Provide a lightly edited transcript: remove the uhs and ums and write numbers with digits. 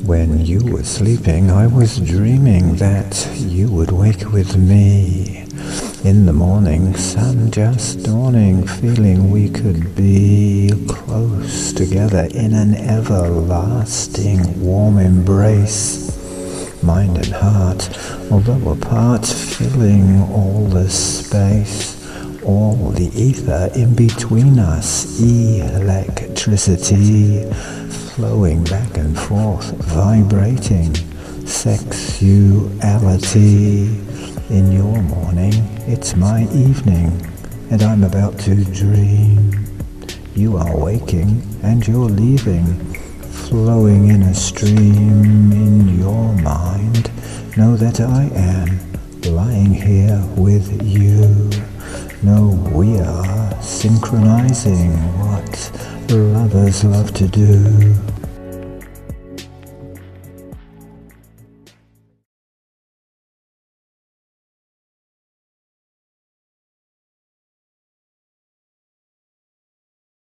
When you were sleeping, I was dreaming that you would wake with me. In the morning, sun just dawning, feeling we could be close together in an everlasting warm embrace. Mind and heart, although apart, filling all the space. All the ether in between us, electricity, flowing back and forth, vibrating, sexuality. In your morning, it's my evening, and I'm about to dream. You are waking, and you're leaving, flowing in a stream in your mind. Know that I am lying here with you. No, we are synchronizing what lovers love to do.